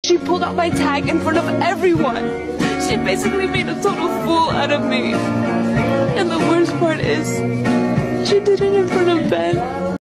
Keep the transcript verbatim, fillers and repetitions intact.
She pulled out my tag in front of everyone. She basically made a total fool out of me. And the worst part is, she did it in front of Ben.